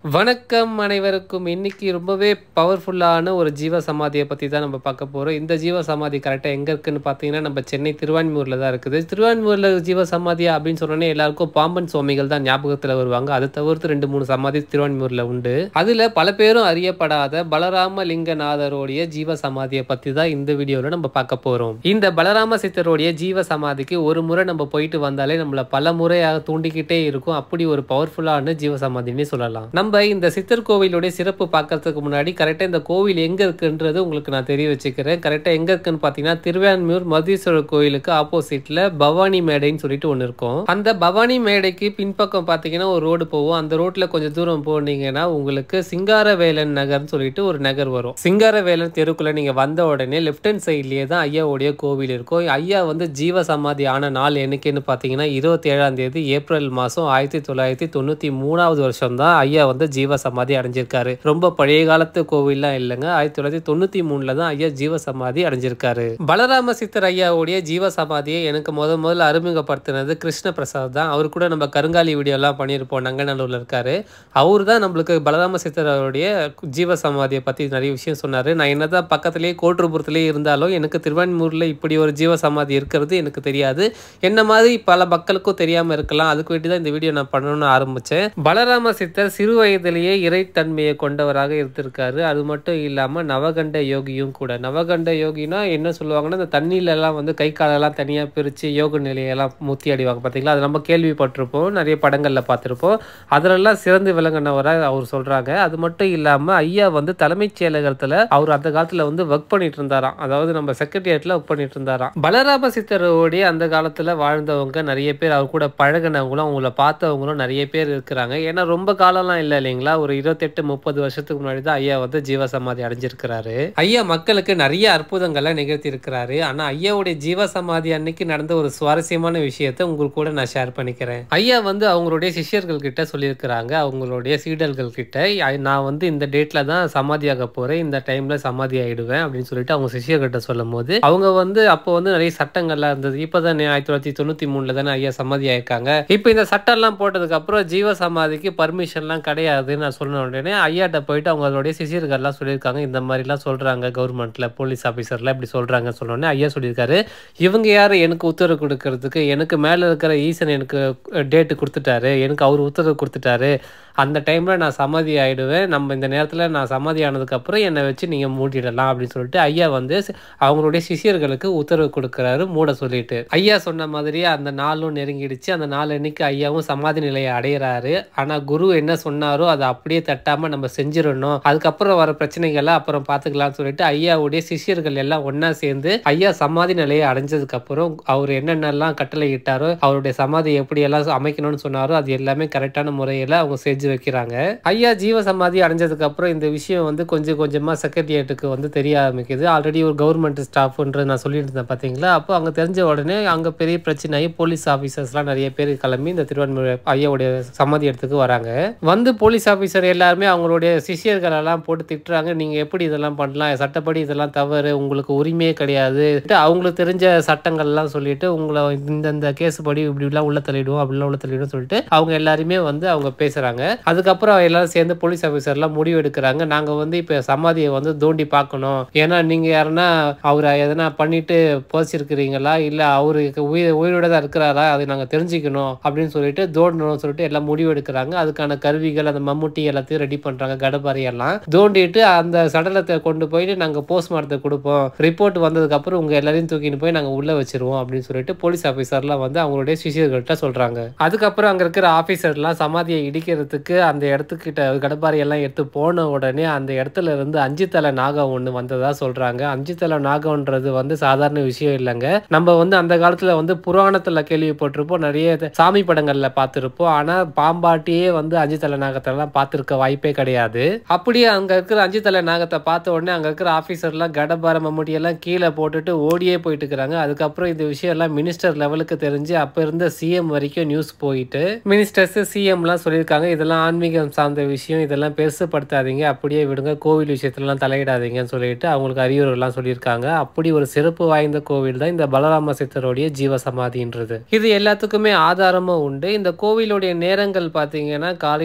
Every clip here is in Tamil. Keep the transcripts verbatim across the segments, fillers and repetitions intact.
வணக்கம் அனைவருக்கும். இன்னைக்கு ரொம்பவே பவர்ஃபுல்லான ஒரு ஜீவ சமாதியை பற்றி தான் நம்ம பார்க்க போகிறோம். இந்த ஜீவ சமாதி கரெக்டாக எங்கே இருக்குன்னு பார்த்தீங்கன்னா நம்ம சென்னை திருவான்மியூரில் தான் இருக்குது. திருவான்மியூரில் ஜீவ சமாதியா அப்படின்னு சொன்னோன்னே எல்லாருக்கும் பாம்பன் சுவாமிகள் தான் ஞாபகத்தில் வருவாங்க. அதை தவிர்த்து ரெண்டு மூணு சமாதி திருவான்மியூரில் உண்டு. அதில் பல பேரும் அறியப்படாத பலராம லிங்கநாதருடைய ஜீவ சமாதியை பற்றி தான் இந்த வீடியோவில் நம்ம பார்க்க போகிறோம். இந்த பலராம சித்தருடைய ஜீவ சமாதிக்கு ஒரு முறை நம்ம போயிட்டு வந்தாலே நம்மளை பல முறையாக தூண்டிக்கிட்டே இருக்கும். அப்படி ஒரு பவர்ஃபுல்லான ஜீவ சமாதினே சொல்லலாம். நம்ம இந்த சித்தர் கோவிலுடைய சிறப்பு பார்க்கறதுக்கு முன்னாடி கரெக்டா இந்த கோவில் எங்க இருக்குன்றது உங்களுக்கு நான் தெரிய வச்சுக்கிறேன். கரெக்டா எங்க இருக்குன்னு பாத்தீங்கன்னா திருவான்மியூர் மதீஸ்வரர் கோயிலுக்கு ஆப்போசிட்ல பவானி மேடைன்னு சொல்லிட்டு ஒன்று இருக்கும். அந்த பவானி மேடைக்கு பின்பக்கம் பாத்தீங்கன்னா ஒரு ரோடு போகும். அந்த ரோட்ல கொஞ்சம் தூரம் போனீங்கன்னா உங்களுக்கு சிங்காரவேலன் நகர்னு சொல்லிட்டு ஒரு நகர் வரும். சிங்காரவேலன் தெருக்குள்ள நீங்க வந்த உடனே லெப்ட் ஹேண்ட் சைட்லயே தான் ஐயாவுடைய கோவில் இருக்கும். ஐயா வந்து ஜீவ சமாதி ஆன நாள் என்னைக்குன்னு பாத்தீங்கன்னா இருபத்தி ஏழாம் தேதி ஏப்ரல் மாசம் ஆயிரத்தி தொள்ளாயிரத்தி தொண்ணூத்தி மூணாவது வருஷம் தான் ஐயா வந்து ஜீவ சமாதி அடைஞ்சிருக்காரு. ரொம்ப பழைய காலத்து கோவில்லாம் இல்லைங்க. ஆயிரத்தி தொள்ளாயிரத்தி தொண்ணூத்தி மூணுல தான் ஐயா ஜீவ சமாதி அடைஞ்சிருக்காரு. பலராம சித்தர் ஐயாவுடைய ஜீவ சமாதியை எனக்கு முத முதல்ல அறிமுகப்படுத்தினது கிருஷ்ண பிரசாத் தான். அவரு கூட நம்ம கருங்காலி வீடியோ எல்லாம் பண்ணியிருப்போம். நங்கநல்லூர்ல இருக்காரு. அவரு தான் நம்மளுக்கு பலராம சித்தருடைய ஜீவ சமாதியை பத்தி நிறைய விஷயம் சொன்னாரு. நான் என்னதான் பக்கத்திலேயே கோட்டூர்புரத்திலேயே இருந்தாலும் எனக்கு திருவான்மியூர்ல இப்படி ஒரு ஜீவ சமாதி இருக்கிறது எனக்கு தெரியாது. என்ன மாதிரி பல மக்களுக்கும் தெரியாம இருக்கலாம். அதுக்கு வேண்டி தான் இந்த வீடியோ நான் பண்ணணும்னு ஆரம்பிச்சேன். பலராம சித்தர் சிறு வயதிலேயே இறைத்தன்மையை கொண்டவராக இருந்திருக்காரு. அது மட்டும் இல்லாம நவகண்ட யோகியும் கூட. நவகண்ட யோகினா என்ன சொல்லுவாங்கன்னா இந்த தண்ணியில எல்லாம் வந்து கை காலெல்லாம் தனியா பிரிச்சு யோக நிலையெல்லாம் முத்தி அடிவாங்க பாத்தீங்களா. அது நம்ம கேள்விப்பட்டிருப்போம், நிறைய படங்கள்ல பார்த்திருப்போம். அதிலெல்லாம் சிறந்து விளங்கினவராக அவர் சொல்றாங்க. அது மட்டும் இல்லாம ஐயா வந்து தலைமைச் செயலகத்துல அவர் அந்த காலத்துல வந்து ஒர்க் பண்ணிட்டு இருந்தாராம். அதாவது நம்ம செக்ரட்டரியேட்ல ஒர்க் பண்ணிட்டு இருந்தாராம். பலராம சித்தருடைய அந்த காலத்துல வாழ்ந்தவங்க நிறைய பேர், அவர் கூட பழகினவங்களும் அவங்கள பார்த்தவங்களும் நிறைய பேர் இருக்கிறாங்க. ஏன்னா ரொம்ப காலம்லாம் இல்லை இல்லைங்களா. ஒரு இருபத்தெட்டு முப்பது வருஷத்துக்கு முன்னாடி தான் ஐயா வந்து ஜீவ சமாதி அடைஞ்சிருக்கிறாரு. ஐயா மக்களுக்கு நிறைய அற்புதங்களை நிகழ்த்தி இருக்கிறாரு. ஆனா ஐயாவுடைய ஜீவ சமாதி அன்னைக்கு நடந்த ஒரு சுவாரஸ்யமான விஷயத்தை உங்களுக்கு கூட நான் ஷேர் பண்ணிக்கிறேன். ஐயா வந்து அவங்களுடைய சிஷ்யர்கள் கிட்ட சொல்லியிருக்கிறாங்க, அவங்களுடைய சீடர்கள் கிட்ட, நான் வந்து இந்த டேட்ல தான் சமாதியாக போறேன், இந்த டைம்ல சமாதி ஆயிடுவேன் அப்படின்னு சொல்லிட்டு அவங்க சிஷ்யர்கிட்ட சொல்லும் போது அவங்க வந்து அப்போ வந்து நிறைய சட்டங்கள்லாம் இருந்தது. இப்பதான் ஆயிரத்தி தொள்ளாயிரத்தி தொண்ணூத்தி மூணுல தானே ஐயா சமாதி ஆயிருக்காங்க. இப்ப இந்த சட்டம் எல்லாம் போட்டதுக்கு அப்புறம் ஜீவ சமாதிக்கு பர்மிஷன் எல்லாம் கிடையாதுன்னு நான் சொன்ன உடனே ஐயாட்ட போயிட்டு அவங்களுடைய சிஷியர்கள் எல்லாம் சொல்லியிருக்காங்க, இந்த மாதிரி எல்லாம் சொல்றாங்க கவர்மெண்ட்ல போலீஸ் ஆபீசர்ல இப்படி சொல்றாங்க சொன்னோடனே ஐயா சொல்லியிருக்காரு, இவங்க யாரு எனக்கு உத்தரவு கொடுக்கறதுக்கு, எனக்கு மேல இருக்கிற ஈசன் எனக்கு டேட்டு கொடுத்துட்டாரு, எனக்கு அவர் உத்தரவு கொடுத்துட்டாரு, அந்த டைம்ல நான் சமாதி ஆயிடுவேன், நம்ம இந்த நேரத்துல நான் சமாதி ஆனதுக்கு அப்புறம் என்னை வச்சு நீங்க மூடிடலாம் அப்படின்னு சொல்லிட்டு ஐயா வந்து அவங்களுடைய சிஷியர்களுக்கு உத்தரவு கொடுக்கிறாரு மூட சொல்லிட்டு. ஐயா சொன்ன மாதிரியே அந்த நாளும் நெருங்கிடுச்சு. அந்த நாள் அன்னைக்கு ஐயாவும் சமாதி நிலையை அடையிறாரு. ஆனா குரு என்ன சொன்னாரோ அதை அப்படியே தட்டாம நம்ம செஞ்சிடணும், அதுக்கப்புறம் வர பிரச்சனைகளை அப்புறம் பாத்துக்கலாம்னு சொல்லிட்டு ஐயாவுடைய சிஷியர்கள் எல்லாம் ஒன்னா சேர்ந்து ஐயா சமாதி நிலையை அடைஞ்சதுக்கு அப்புறம் அவர் என்னென்னலாம் கட்டளை இட்டாரோ, அவருடைய சமாதி எப்படி எல்லாம் அமைக்கணும்னு சொன்னாரோ அது எல்லாமே கரெக்டான முறையில அவங்க செஞ்சு வைக்கிறாங்க. ஐயா ஜீவ சமாதி அடைஞ்சதுக்கு அப்புறம் இந்த விஷயம் வந்து கொஞ்சம் கொஞ்சமா செக்ரட்டரியேட்டுக்கு வந்து தெரிய ஆரம்பிக்குது. ஆல்ரெடி ஒரு கவர்மெண்ட் ஸ்டாஃப்ன்றது நான் சொல்லிட்டு இருந்தேன் பாத்தீங்களா. அப்போ அங்க தெரிஞ்ச உடனே அங்க பெரிய பிரச்சனை ஆகி போலீஸ் ஆபீசர்ஸ் எல்லாம் நிறைய பேர் கிளம்பி இந்த திருவான்மியூர் ஐயாவுடைய சமாதி இடத்துக்கு வராங்க. வந்து போலீஸ் ஆபீசர் எல்லாருமே அவங்களுடைய சிஷியர்கள் எல்லாம் போட்டு திட்டுறாங்க, நீங்க எப்படி இதெல்லாம் பண்ணலாம், சட்டப்படி இதெல்லாம் தவறு, உங்களுக்கு உரிமையே கிடையாது, அவங்களுக்கு தெரிஞ்ச சட்டங்கள் எல்லாம் சொல்லிட்டு உங்களை இந்த கேஸ் படி இப்படி எல்லாம் உள்ள தள்ளிடுவோம் அப்படிலாம் உள்ள தள்ளிடும் சொல்லிட்டு அவங்க எல்லாருமே வந்து அவங்க பேசுறாங்க. அதுக்கப்புறம் எல்லாரும் சேர்ந்து போலீஸ் ஆபீசர் எல்லாம் முடிவு எடுக்கிறாங்க, நாங்க வந்து இப்ப சமாதியை வந்து தோண்டி பார்க்கணும், ஏன்னா நீங்க யாருன்னா அவரை எதனா பண்ணிட்டு போச்சிருக்கிறீங்களா இல்ல அவருக்கு உயிர் உயிரோட தான் இருக்கிறாரா அதை நாங்க தெரிஞ்சுக்கணும் அப்படின்னு சொல்லிட்டு தோண்டணும்னு சொல்லிட்டு எல்லாம் முடிவு எடுக்கிறாங்க. அதுக்கான கருவிகள் அந்த மம்முட்டி எல்லாத்தையும் ரெடி பண்றாங்க, கடப்பாரி எல்லாம் தோண்டிட்டு அந்த சடலத்தை கொண்டு போயிட்டு நாங்க போஸ்ட்மார்ட்டத்தை கொடுப்போம், ரிப்போர்ட் வந்ததுக்கு அப்புறம் உங்க எல்லாரையும் தூக்கிட்டு போய் நாங்க உள்ள வச்சிருவோம் அப்படின்னு சொல்லிட்டு போலீஸ் ஆபீசர்லாம் வந்து அவங்களுடைய சிஷியர்கள்ட்ட சொல்றாங்க. அதுக்கப்புறம் அங்க இருக்கிற ஆபீசர்லாம் சமாதியை இடிக்கிறதுக்கு அந்த இடத்துக்கிட்ட கடப்பாரி எல்லாம் எடுத்து போன உடனே அந்த இடத்துல இருந்து அஞ்சு தலை நாகம் ஒண்ணு வந்ததா சொல்றாங்க. அஞ்சு தலை நாகம்ன்றது வந்து சாதாரண விஷயம் இல்லைங்க. நம்ம வந்து அந்த காலத்துல வந்து புராணத்துல கேள்விப்பட்டிருப்போம், நிறைய சாமி படங்கள்ல பார்த்திருப்போம். ஆனா பாம்பாட்டியே வந்து அஞ்சு தலை நாகத்தை எல்லாம் பார்த்திருக்க வாய்ப்பே கிடையாது. அப்படியே அங்க இருக்கிற அஞ்சு தலை நாகத்தை பார்த்த உடனே அங்க இருக்கிற ஆபீசர் எல்லாம் கடப்பார மம்முட்டி எல்லாம் கீழே போட்டுட்டு ஓடியே போயிட்டு இருக்கிறாங்க. அதுக்கப்புறம் இந்த விஷயம் எல்லாம் மினிஸ்டர் லெவலுக்கு தெரிஞ்சு அப்ப இருந்த சிஎம் வரைக்கும் நியூஸ் போயிட்டு மினிஸ்டர்ஸ் சிஎம் எல்லாம் சொல்லியிருக்காங்க, இதெல்லாம் ஆன்மீகம் சார்ந்த விஷயம், இதெல்லாம் பெருசுப்படுத்தாதீங்க, அப்படியே விடுங்க, கோவில் விஷயத்துலாம் தலையிடாதீங்கன்னு சொல்லிட்டு அவங்களுக்கு அறிவுரைலாம் சொல்லியிருக்காங்க. அப்படி ஒரு சிறப்பு வாய்ந்த கோவில் தான் இந்த பலராம சித்தருடைய ஜீவ சமாதின்றது. இது எல்லாத்துக்குமே ஆதாரமும் உண்டு. இந்த கோவிலுடைய நேரங்கள் பார்த்தீங்கன்னா காலையில் மூணு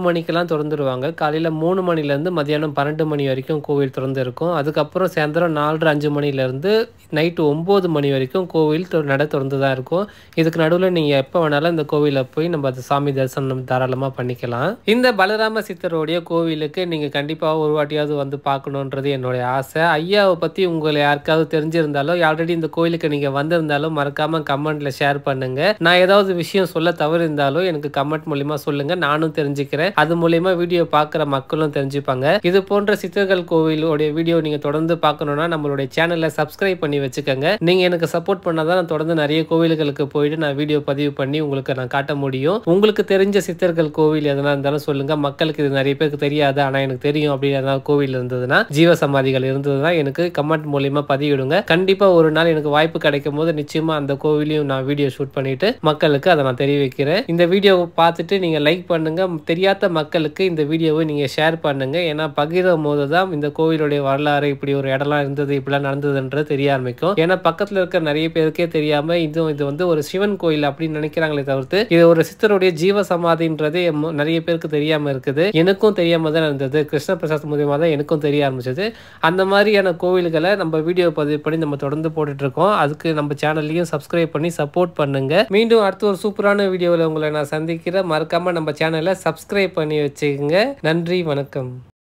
மணிக்கெல்லாம் திறந்துருவாங்க. காலையில மூணு மணிலேருந்து மதியானம் பன்னெண்டு மணி வரைக்கும் கோவில் திறந்து இருக்கும். அதுக்கப்புறம் சாயந்தரம் நாலரை அஞ்சு மணிலேருந்து நைட்டு ஒம்பது மணி வரைக்கும் கோவில் நட திறந்து தான் இருக்கும். இதுக்கு நடுவில் நீங்கள் எப்போ வேணாலும் இந்த கோவிலில் போய் நம்ம அது சாமி தரிசனம் தாராளமாக பண்ணிக்கலாம். இந்த பலராம சித்தருடைய கோவிலுக்கு நீங்கள் கண்டிப்பாக ஒரு வாட்டியாவது வந்து பார்க்கணுன்றது என்னுடைய ஆசை. ஐயாவை பற்றி உங்களை யாருக்காவது தெரிஞ்சிருந்தாலும் ஆல்ரெடி இந்த கோயிலுக்கு நீங்கள் வந்திருந்தாலும் மறக்காமல் கமெண்ட்டில் ஷேர் பண்ணுங்கள். நான் ஏதாவது விஷயம் சொல்ல தவறு இருந்தாலும் எனக்கு கமெண்ட் மூலிமா சொல்லுங்கள், நானும் தெரிஞ்சுக்கிறேன். அது மூலிமா வீடியோ பார்க்குற மக்களும் தெரிஞ்சுப்பாங்க. இது போன்ற சித்தர்கள் கோவிலோடைய வீடியோ நீங்கள் தொடர்ந்து பார்க்கணுன்னா நம்மளுடைய சேனலை சப்ஸ்கிரைப் பண்ணி வச்சுக்கோங்க. நீங்கள் எனக்கு சப்போர்ட் பண்ணால் தான் நான் தொடர்ந்து நிறைய கோவில்களுக்கு போயிட்டு நான் வீடியோ பதிவு பண்ணி உங்களுக்கு நான் காட்ட முடியும். உங்களுக்கு தெரிஞ்ச சித்தர்கள் கோவில் எதனா இருந்தாலும் சொல்லுங்கள். மக்களுக்கு இது நிறைய பேருக்கு தெரியாது, ஆனால் எனக்கு தெரியும் அப்படின்னு எதனா கோவில் இருந்ததுன்னா, ஜீவ சமாதிகள் இருந்ததுன்னா எனக்கு கமெண்ட் மூலியமா பதிவிடுங்க. கண்டிப்பாக ஒரு நாள் எனக்கு வாய்ப்பு கிடைக்கும் போது நிச்சயமாக அந்த கோவிலையும் நான் வீடியோ ஷூட் பண்ணிட்டு மக்களுக்கு அதை நான் தெரிவிக்கிறேன். இந்த வீடியோவை பார்த்துட்டு நீங்கள் லைக் பண்ணுங்க. தெரியாத மக்களுக்கு இந்த வீடியோவை நீங்கள் ஷேர் பண்ணுங்க. ஏன்னா பகிரும் போது தான் இந்த கோவிலுடைய வரலாறு, இப்படி ஒரு இடம்லாம் இருந்தது, இப்படிலாம் நடந்ததுன்றது தெரிய ஆரம்பிக்கும். ஏன்னா பக்கத்தில் இருக்க நிறைய பேருக்கே தெரியாம இது இது வந்து ஒரு சிவன் கோயில் அப்படின்னு நினைக்கிறாங்களே தவிர்த்து இது ஒரு சித்தருடைய ஜீவ சமாதின்றது நிறைய பேருக்கு தெரியாம இருக்குது. எனக்கும் தெரியாம தான் இருந்தது. கிருஷ்ண பிரசாத் மூலியமா தான் எனக்கும் தெரிய ஆரம்பிச்சது. அந்த மாதிரியான கோவில்களை நம்ம வீடியோ பதிவு பண்ணி நம்ம தொடர்ந்து போட்டுட்டு இருக்கோம். அதுக்கு நம்ம சேனல்லையும் சப்ஸ்கிரைப் பண்ணி சப்போர்ட் பண்ணுங்க. மீண்டும் அடுத்த ஒரு சூப்பரான வீடியோவில் உங்களை நான் சந்திக்கிறேன். மறக்காம நம்ம சேனலை சப்ஸ்கிரைப் பண்ணி வச்சுக்கோங்க. நன்றி, வணக்கம்.